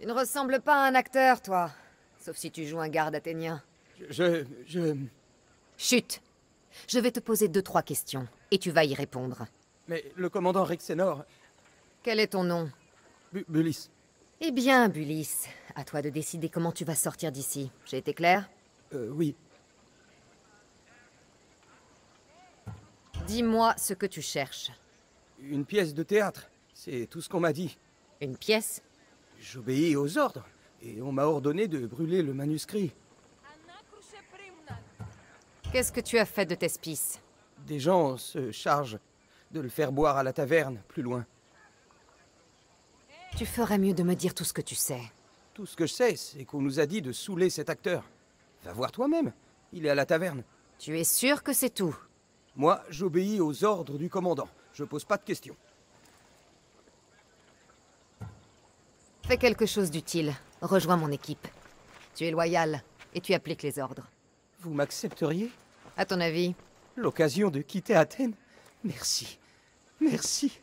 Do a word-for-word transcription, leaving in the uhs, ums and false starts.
Tu ne ressembles pas à un acteur, toi. Sauf si tu joues un garde athénien. Je... je... Chut! Je vais te poser deux, trois questions, et tu vas y répondre. Mais le commandant Rexenor... Quel est ton nom? Bu Bulis. Eh bien, Bulis, à toi de décider comment tu vas sortir d'ici. J'ai été clair? Euh, oui. Dis-moi ce que tu cherches. Une pièce de théâtre. C'est tout ce qu'on m'a dit. Une pièce? J'obéis aux ordres, et on m'a ordonné de brûler le manuscrit. Qu'est-ce que tu as fait de Thespis? Des gens se chargent de le faire boire à la taverne, plus loin. Tu ferais mieux de me dire tout ce que tu sais. Tout ce que je sais, c'est qu'on nous a dit de saouler cet acteur. Va voir toi-même, il est à la taverne. Tu es sûr que c'est tout? Moi, j'obéis aux ordres du commandant. Je pose pas de questions. Fais quelque chose d'utile. Rejoins mon équipe. Tu es loyal, et tu appliques les ordres. Vous m'accepteriez? À ton avis? L'occasion de quitter Athènes? Merci. Merci.